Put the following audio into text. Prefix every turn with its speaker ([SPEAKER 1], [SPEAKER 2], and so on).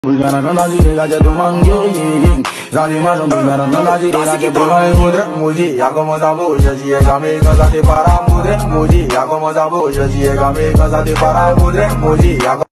[SPEAKER 1] Bulgara na direga de mangue, zanima no bulgara na direga de mudre, muji yagomoza boja ji game kaza de para mudre, muji yagomoza boja ji game kaza de para mudre, muji